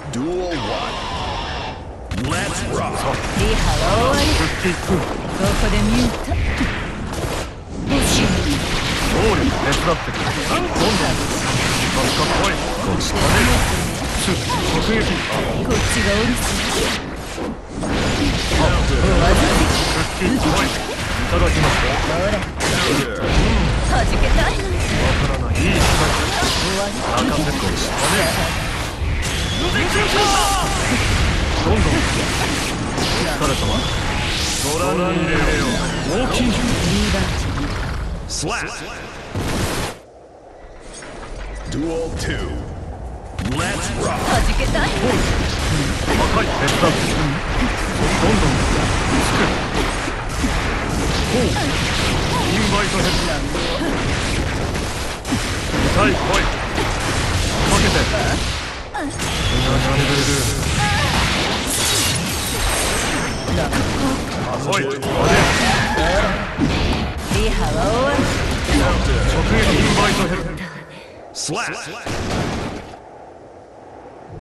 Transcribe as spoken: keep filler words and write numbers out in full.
Duel one. Let's rock. リハは終わり。ここでミュート。 暴力手伝ってくれ。どんどんかっこいい。こっちだね。す突撃。 こっちがおるし。おわずクッキー来い。いただきます。 ほら。はじけたいのに。 わからない。いい仕事。 終わり。 任せこっちだね。どんどん疲れたわ。ご覧に入れよう。大きい。リーダー。 Slap. Duel two. Let's rock. はじけたいのに。 赤い手伝って。どんどんつく。ほう。インバイトヘッド。痛い来い。かけて。やられる。おい、 リハは終わり。 直撃インバイトヘル。 Slap.